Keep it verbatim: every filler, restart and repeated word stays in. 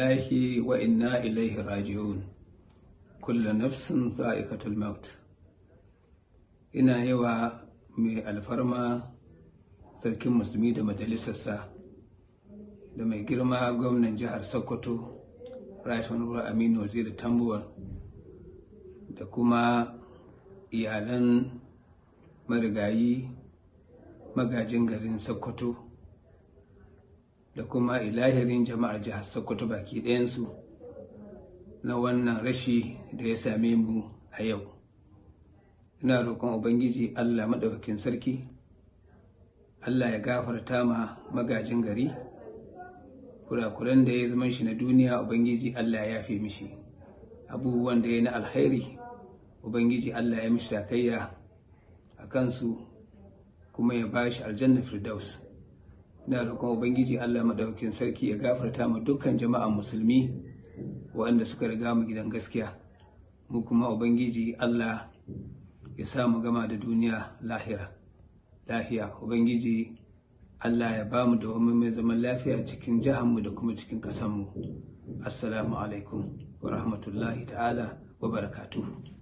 lillahi wa inna ilaihi raji'un. Kullu nafsin za'iqatul maut. Ina yi wa mai alfarma sarkin musulmi da majalisarsa da mai girma gwamnan jihar Sokoto Right Honorable Aminu Waziri Tambuwal da kuma iyalan marigayi magajin garin Sokoto da kuma ilahirin jama'ar jihar Sokoto baki ɗayansu na wannan rashi da ya same mu a yau. Ina roƙon Ubangiji Allah Maɗaukakin Sarki, Allah ya gafarta ma magajin gari, kurakuran da ya zama shi na duniya Ubangiji Allah ya yafe mishi, abubuwan da ya na alkhairi Ubangiji Allah ya mishi sakayya a kansu kuma ya ba shi aljanna firdaus. Ina roƙon Ubangiji Allah Maɗaukakin Sarki ya gafarta ma dukkan jama'an musulmi waɗanda suka riga mu gidan gaskiya, mu kuma Ubangiji Allah ya sa mu gama da duniya lahira lafiya. Ubangiji Allah ya ba mu da mai zaman lafiya cikin jihanmu da kuma cikin ƙasanmu. Assalamu alaikum wa rahmatullahi ta'ala wa barakatuhu.